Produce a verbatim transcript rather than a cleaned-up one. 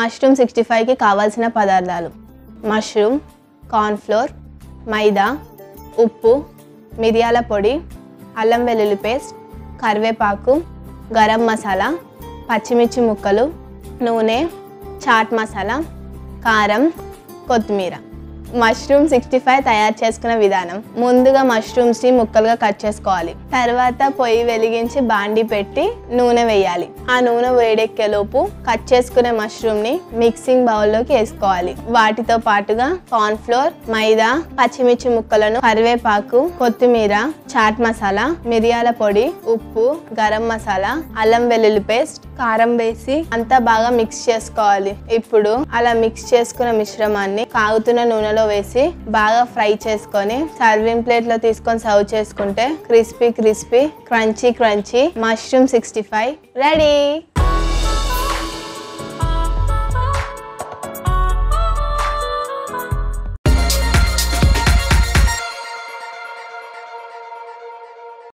Mushroom sixty ఫైవ్కి కావాల్సిన పదార్థాలు: మష్రూమ్, కార్న్ఫ్లోర్, మైదా, ఉప్పు, మిరియాల పొడి, అల్లం వెల్లుల్లి పేస్ట్, కరివేపాకు, గరం మసాలా, పచ్చిమిర్చి ముక్కలు, నూనె, చాట్ మసాలా, కారం, కొత్తిమీర. మష్రూమ్ సిక్స్టీ ఫైవ్ తయారు చేసుకునే విధానం: ముందుగా మష్రూమ్స్ని ముక్కలుగా కట్ చేసుకోవాలి. తర్వాత పొయ్యి వెలిగించి బాండి పెట్టి నూనె వేయాలి. ఆ నూనె వేడెక్కేలోపు కట్ చేసుకునే మష్రూమ్ని మిక్సింగ్ బౌల్లోకి వేసుకోవాలి. వాటితో పాటుగా కార్న్ఫ్లోర్, మైదా, పచ్చిమిర్చి ముక్కలను, కరివేపాకు, కొత్తిమీర, చాట్ మసాలా, మిరియాల పొడి, ఉప్పు, గరం మసాలా, అల్లం వెల్లుల్లి పేస్ట్, కారం వేసి అంతా బాగా మిక్స్ చేసుకోవాలి. ఇప్పుడు అలా మిక్స్ చేసుకున్న మిశ్రమాన్ని కాగుతున్న నూనెలో వేసి బాగా ఫ్రై చేసుకొని సర్వింగ్ ప్లేట్ లో తీసుకొని సర్వ్ చేసుకుంటే crispy crispy crunchy crunchy mushroom sixty five ready.